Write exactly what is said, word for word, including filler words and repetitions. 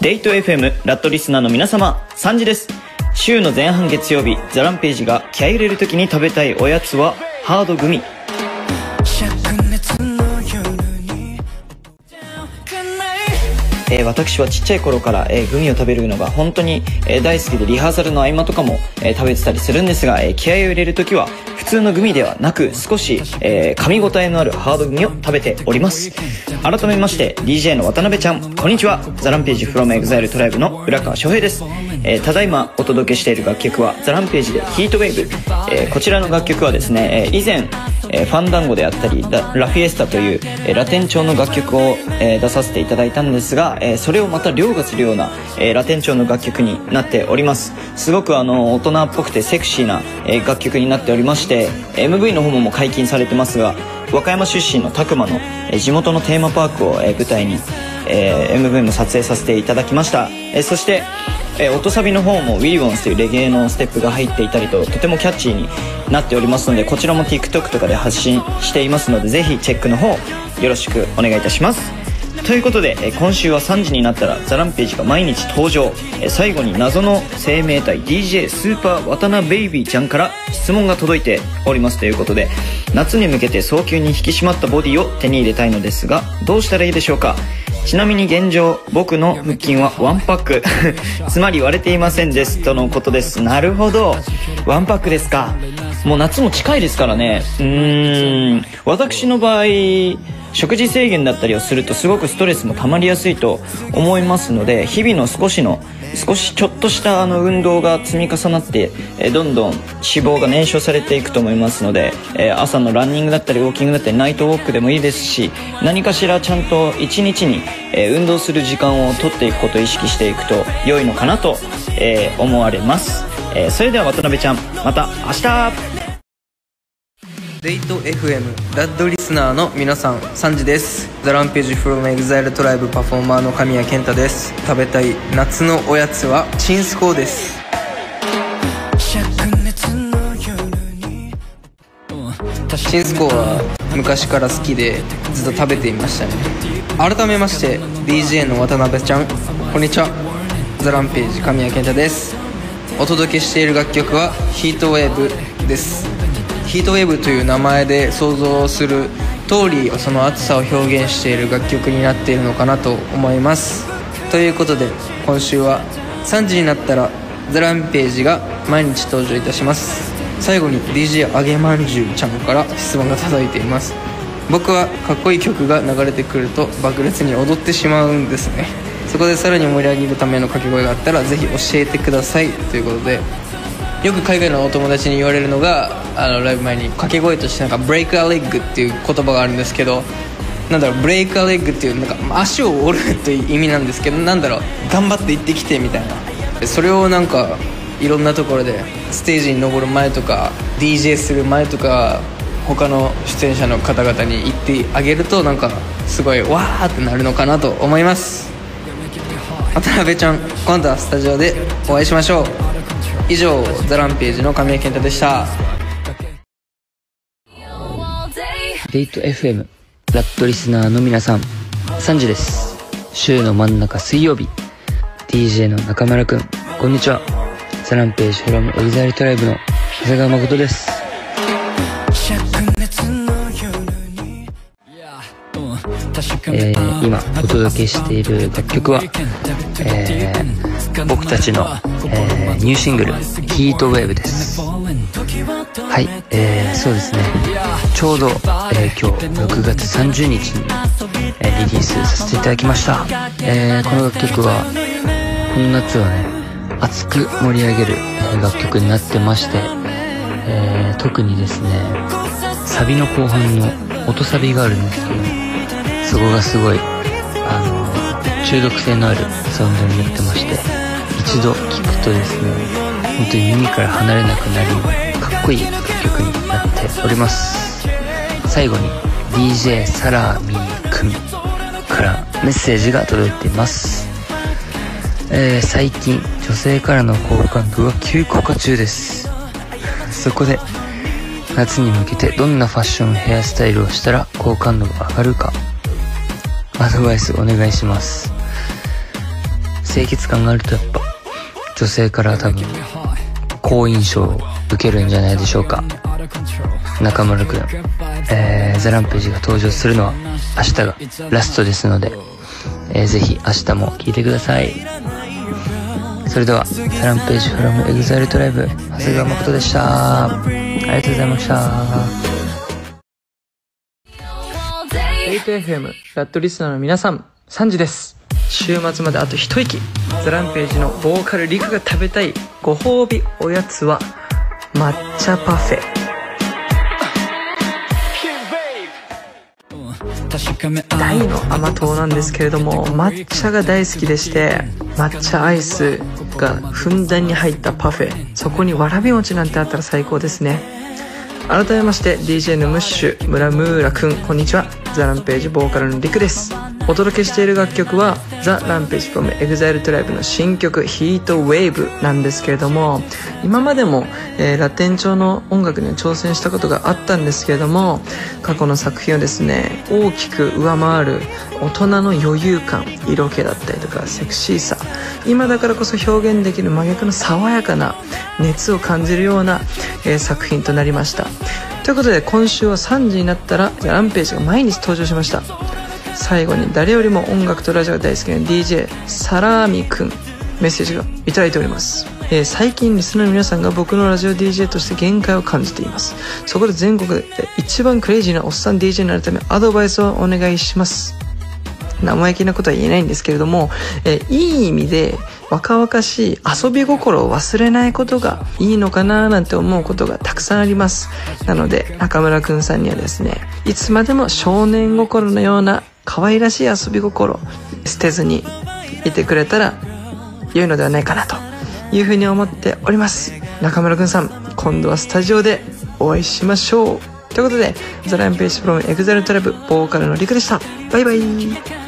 デイト エフエム ラットリスナーの皆様、さんじです。週の前半月曜日、ザランページが気合い入れる時に食べたいおやつはハードグミ。えー、私はちっちゃい頃から、えー、グミを食べるのが本当に、えー、大好きで、リハーサルの合間とかも、えー、食べてたりするんですが、えー、気合を入れるときは普通のグミではなく、少し、えー、噛み応えのあるハードグミを食べております。改めまして ディージェー の渡辺ちゃん、こんにちは。ザランページ from EXILE トライブの浦川翔平です。えー、ただいまお届けしている楽曲はザランページでヒートウェーブ。えー、こちらの楽曲はですね、えー、以前、えー、ファンダンゴであったり ラ, ラフィエスタという、えー、ラテン調の楽曲を、えー、出させていただいたんですが、えー、それをまた凌駕するような、えー、ラテン調の楽曲になっております。すごくあの大人っぽくてセクシーな、えー、楽曲になっておりまして、 エムブイ の方も解禁されてますが、和歌山出身の拓磨の、えー、地元のテーマパークを、えー、舞台に、えー、エムブイ も撮影させていただきました。えー、そして、えー、音サビの方も We Want というレゲエのステップが入っていたりと、とてもキャッチーになっておりますので、こちらも TikTok とかで発信していますので、ぜひチェックの方よろしくお願いいたします。ということで、えー、今週はさんじになったらザランページが毎日登場。えー、最後に謎の生命体 ディージェー スーパー渡辺ベイビーちゃんから質問が届いておりますということで、夏に向けて早急に引き締まったボディを手に入れたいのですが、どうしたらいいでしょうか。ちなみに現状僕の腹筋はワンパックつまり割れていませんですとのことです。なるほど、ワンパックですか。もう夏も近いですからね。うーん、私の場合食事制限だったりをするとすごくストレスも溜まりやすいと思いますので、日々の少しの少しちょっとしたあの運動が積み重なって、えどんどん脂肪が燃焼されていくと思いますので、え朝のランニングだったりウォーキングだったりナイトウォークでもいいですし、何かしらちゃんと一日に、え運動する時間を取っていくことを意識していくと良いのかなと、え思われます。えそれでは渡辺ちゃん、また明日。 デイト エフエム ラッドリスナーの皆さん、さんじです。ザランページ from EXILE トライブパフォーマーの神谷健太です。食べたい夏のおやつはチンスコーです。チンスコーは昔から好きでずっと食べていましたね。改めまして ディージェー の渡辺ちゃん、こんにちは。ザランページ神谷健太です。お届けしている楽曲はヒートウェーブです。ヒートウェーブという名前で想像する通り、その暑さを表現している楽曲になっているのかなと思います。ということで今週はさんじになったらザランページが毎日登場いたします。最後に ディージェー あげまんじゅうちゃんから質問が届いています。僕はかっこいい曲が流れてくると爆裂に踊ってしまうんですね。そこでさらに盛り上げるための掛け声があったらぜひ教えてくださいということで、よく海外のお友達に言われるのが、あのライブ前に掛け声としてなんかブレイクアレッグっていう言葉があるんですけど、なんだろう、ブレイクアレッグっていうなんか足を折るという意味なんですけど、なんだろう、頑張って行ってきてみたいな、それをなんかいろんなところでステージに登る前とか ディージェー する前とか他の出演者の方々に言ってあげると、なんかすごいわーってなるのかなと思います。渡辺ちゃん、今度はスタジオでお会いしましょう。以上、ザランページの神谷健太でした。 デイト エフエム ラットリスナーの皆さん、さんじです。週の真ん中水曜日、 ディージェー の中村くん、こんにちは。ザランページ from EXILE トライブの長谷川誠です。えー、今お届けしている楽曲は、えー、僕たちの、えー、ニューシングルヒートウェーブです。はい、えー、そうですね、ちょうど、えー、今日ろくがつさんじゅうにちに、えー、リリースさせていただきました。えー、この楽曲はこの夏はね、熱く盛り上げる、えー、楽曲になってまして、えー、特にですね、サビの後半の音サビがあるんですけど、そこがすごいあの中毒性のあるサウンドになってまして、一度聴くとですね、本当に耳から離れなくなり、かっこいい楽曲になっております。最後に ディージェー サラミーくんからメッセージが届いています。えー、最近女性からの好感度が急降下中です。そこで夏に向けてどんなファッションヘアスタイルをしたら好感度が上がるかアドバイスお願いします。 清潔感があるとやっぱ女性から多分好印象を受けるんじゃないでしょうか。中村くん、えー、ザランページが登場するのは明日がラストですので、えー、ぜひ明日も聴いてください。それではザランページ from EXILE TRIBE 長谷川誠でした。ありがとうございました。 エイトエフエム ラットリスナーの皆さん、さんじです。週末まであと一息。ザランページのボーカルリクが食べたいご褒美おやつは抹茶パフェ。大の甘党なんですけれども、抹茶が大好きでして、抹茶アイスがふんだんに入ったパフェ、そこにわらび餅なんてあったら最高ですね。改めまして ディージェー のムッシュ村ムーラくん、こんにちは。ザランページボーカルのリクです。お届けしている楽曲はザ・ランページ from EXILE TRIBE の新曲ヒートウェーブなんですけれども、今までも、えー、ラテン調の音楽に挑戦したことがあったんですけれども、過去の作品をですね大きく上回る大人の余裕感、色気だったりとかセクシーさ、今だからこそ表現できる真逆の爽やかな熱を感じるような、えー、作品となりました。ということで今週はさんじになったらザ・ランページが毎日登場しました。最後に誰よりも音楽とラジオが大好きな ディージェー サラーミくん、メッセージがいただいております。えー、最近リスナーの皆さんが僕のラジオ ディージェー として限界を感じています。そこで全国で一番クレイジーなおっさん ディージェー になるためアドバイスをお願いします。生意気なことは言えないんですけれども、えー、いい意味で若々しい遊び心を忘れないことがいいのかななんて思うことがたくさんあります。なので中村くんさんにはですね、いつまでも少年心のような可愛らしい遊び心捨てずにいてくれたら良いのではないかなというふうに思っております。中村くんさん、今度はスタジオでお会いしましょう。ということでザ・ランページ from EXILE TRIBE ボーカルのリクでした。バイバイ。